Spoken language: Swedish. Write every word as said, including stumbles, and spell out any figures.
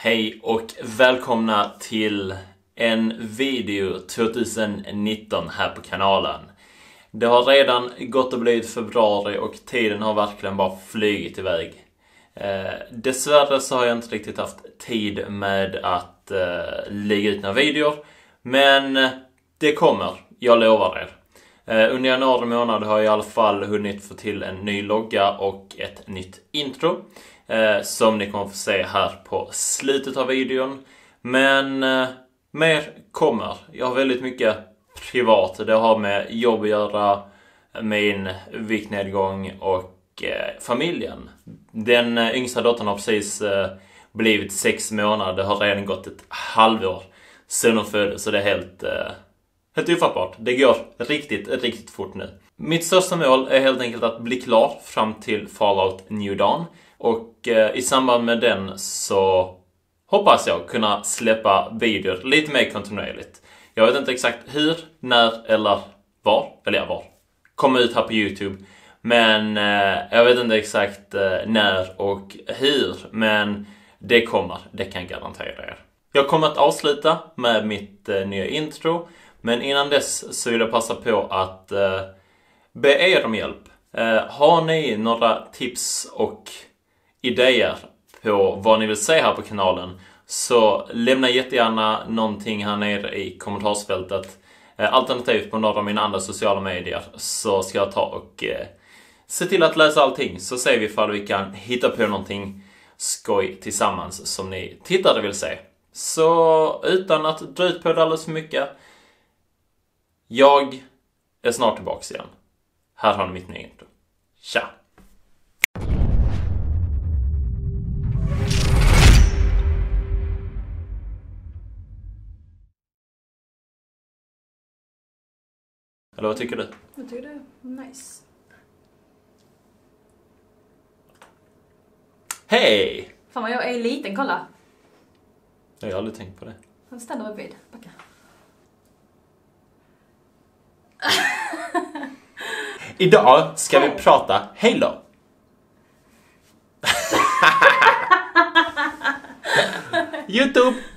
Hej och välkomna till en video tjugonitton här på kanalen. Det har redan gått och blivit februari och tiden har verkligen bara flygit iväg. Eh, dessvärre så har jag inte riktigt haft tid med att eh, lägga ut några videor. Men det kommer, jag lovar er. Eh, under januari månad har jag i alla fall hunnit få till en ny logga och ett nytt intro. Eh, som ni kommer få se här på slutet av videon. Men eh, mer kommer. Jag har väldigt mycket privat. Det har med jobb att göra, min viktnedgång och eh, familjen. Den eh, yngsta dottern har precis eh, blivit sex månader. Det har redan gått ett halvår sedan hon föddes. Så det är helt, eh, helt ofattbart. Det går riktigt, riktigt fort nu. Mitt största mål är helt enkelt att bli klar fram till Fallout New Dawn. Och eh, i samband med den så hoppas jag kunna släppa videor lite mer kontinuerligt. Jag vet inte exakt hur, när eller var, eller ja, var. Kommer ut här på YouTube. Men eh, jag vet inte exakt eh, när och hur, men det kommer, det kan jag garantera er. Jag kommer att avsluta med mitt eh, nya intro. Men innan dess så vill jag passa på att eh, be er om hjälp. Eh, har ni några tips och idéer på vad ni vill se här på kanalen, så lämna jättegärna någonting här nere i kommentarsfältet. Eh, alternativt på några av mina andra sociala medier, så ska jag ta och eh, se till att läsa allting. Så ser vi ifall vi kan hitta på någonting skoj tillsammans som ni tittare vill se. Så utan att dra ut på det alldeles för mycket, jag är snart tillbaka igen. Här har ni mitt nya intro. Tja! Eller vad tycker du? Jag tycker det är nice. Hej! Fan vad jag är liten, kolla. Jag har aldrig tänkt på det. Han ställer mig vid, backa. Idag ska vi prata Halo. YouTube!